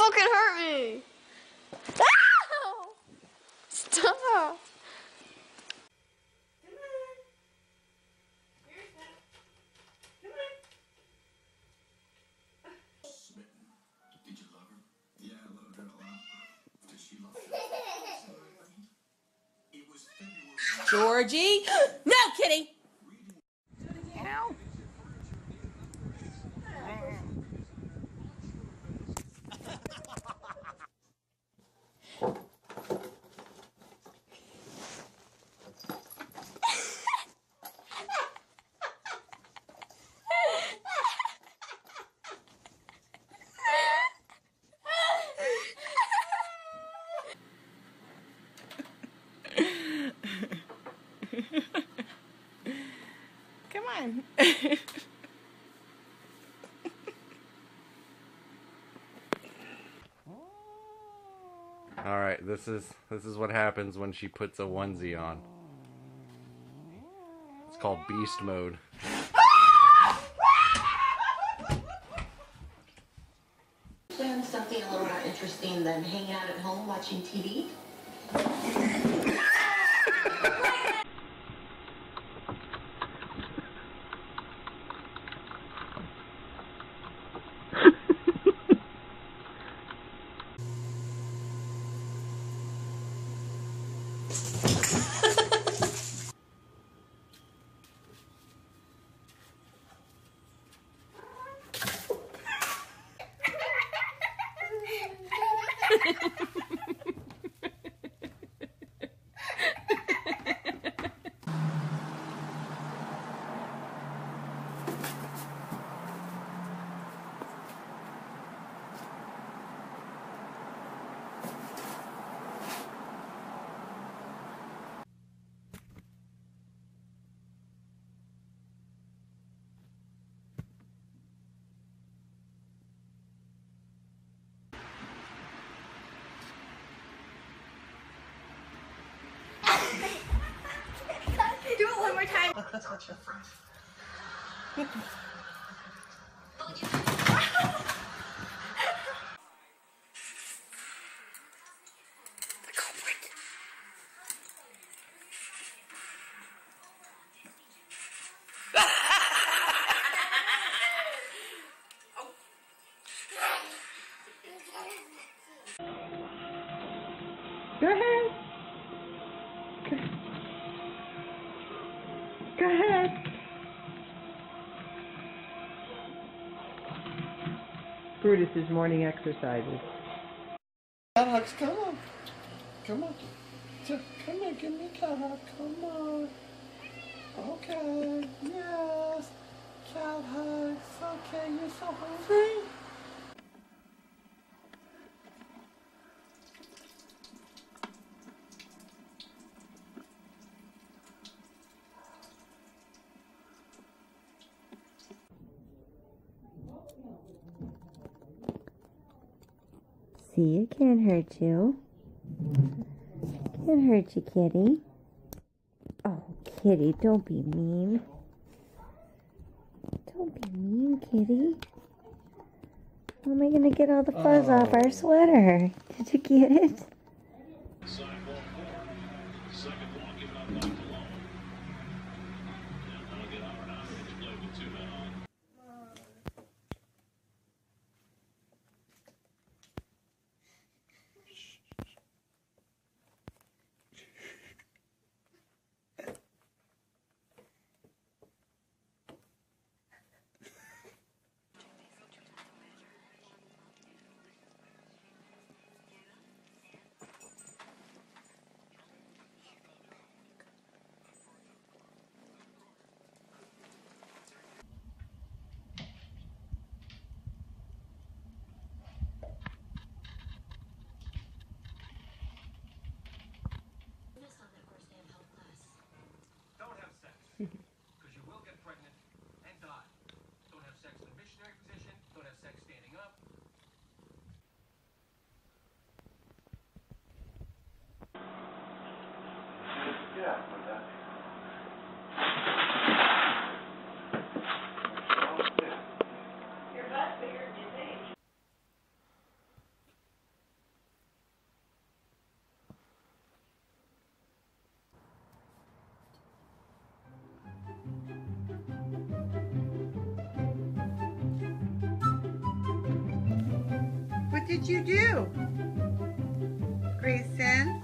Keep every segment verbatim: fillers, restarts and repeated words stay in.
fucking hurt me. Ow! Stop. Georgie? No, kitty! Ow. Come on. All right, this is this is what happens when she puts a onesie on. It's called beast mode. Plan something a little more interesting than hanging out at home watching T V? Do it one more time. Touch your friend. Go ahead. Go ahead. Brutus's morning exercises. Alex, come on. Come on. Come here, give me a cat hug. Come on. Okay. Yes. Cat hugs. Okay, you're so hungry. See, it can't hurt you. Can't hurt you, kitty. Oh, kitty, don't be mean. Don't be mean, kitty. How am I going to get all the fuzz oh. off our sweater? Did you get it? did you do? Grayson?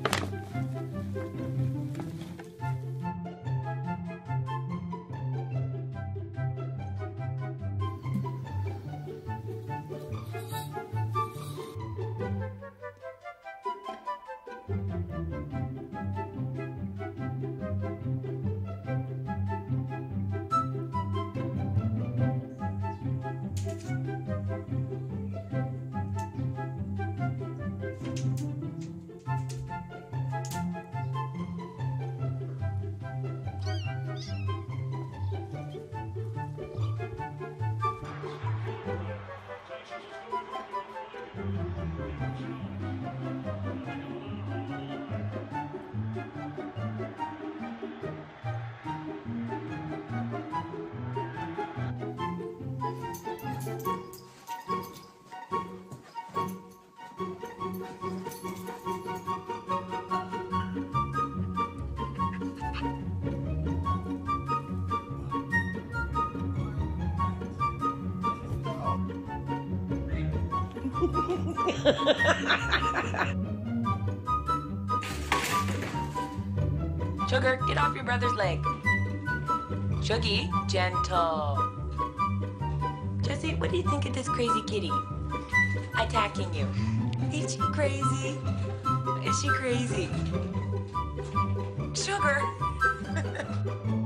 Sugar, get off your brother's leg. Shuggy, gentle. Jesse, what do you think of this crazy kitty attacking you? Is she crazy? Is she crazy? Sugar.